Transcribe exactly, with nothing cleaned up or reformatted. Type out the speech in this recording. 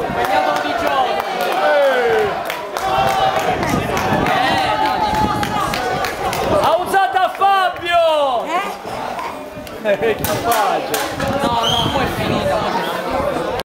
Vediamo diciotto. Ha usato a Fabio! Eh? È capace. No, no, poi è finito.